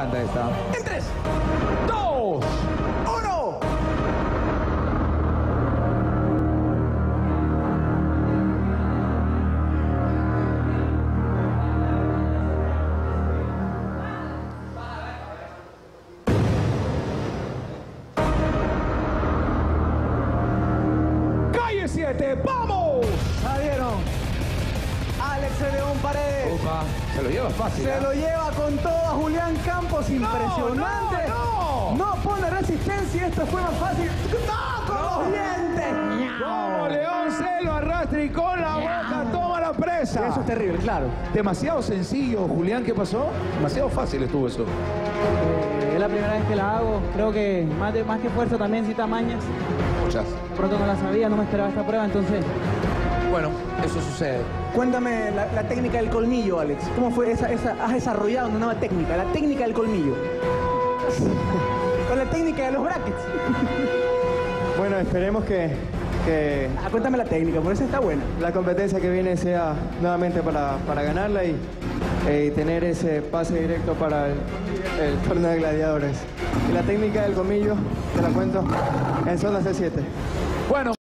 encanta esta. En 3, 2, 1. calle 7, ¡vamos! Salieron. Alex de León Paredes. Opa, se lo lleva fácil. Se lo lleva con toda Julián Campos, impresionante. No pone resistencia, esto fue más fácil. ¡No! ¡Con los dientes! Como León se lo arrastra y con la boca toma la presa. Eso es terrible, claro. Demasiado sencillo, Julián, ¿qué pasó? Demasiado fácil estuvo eso. Es la primera vez que la hago. Creo que más que fuerza también necesita mañas. Muchas. Pronto no la sabía, no me esperaba esta prueba, entonces... Bueno, eso sucede. Cuéntame la técnica del colmillo, Alex. ¿Cómo fue has desarrollado una nueva técnica? La técnica del colmillo. Con la técnica de los brackets. Bueno, esperemos que Cuéntame la técnica, por eso está buena. la competencia que viene sea nuevamente para ganarla y tener ese pase directo para el torneo de gladiadores. Y la técnica del colmillo, te la cuento en zona C7. Bueno.